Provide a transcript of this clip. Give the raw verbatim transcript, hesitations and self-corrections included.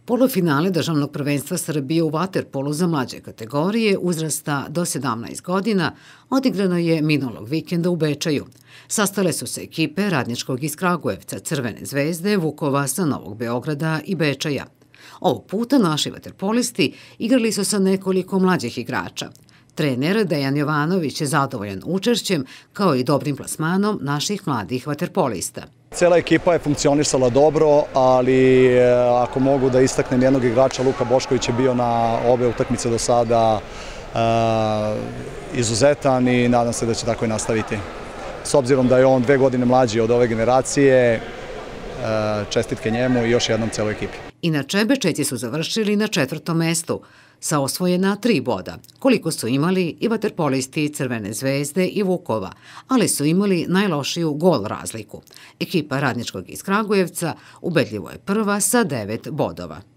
Polufinale državnog prvenstva Srbije u vaterpolu za mlađe kategorije uzrasta do sedamnaest godina odigrano je minulog vikenda u Bečeju. Sastale su se ekipe Radničkog iz Kragujevca, Crvene zvezde, Vukova sa Novog Beograda i Bečeja. Ovog puta naši vaterpolisti igrali su sa nekoliko mlađih igrača. Trener Dejan Jovanović je zadovoljan učešćem kao i dobrim plasmanom naših mladih vaterpolista. Cela ekipa je funkcionisala dobro, ali ako mogu da istaknem jednog igrača, Luka Bošković je bio na obe utakmice do sada izuzetan i nadam se da će tako i nastaviti. S obzirom da je on dve godine mlađi od ove generacije, čestitke njemu i još jednom celoj ekipi. Inače, Bečejci su završili na četvrtom mestu, sa osvojena tri boda, koliko su imali i vaterpolisti Crvene zvezde i Vukova, ali su imali najlošiju gol razliku. Ekipa Radničkog iz Kragujevca ubedljivo je prva sa devet bodova.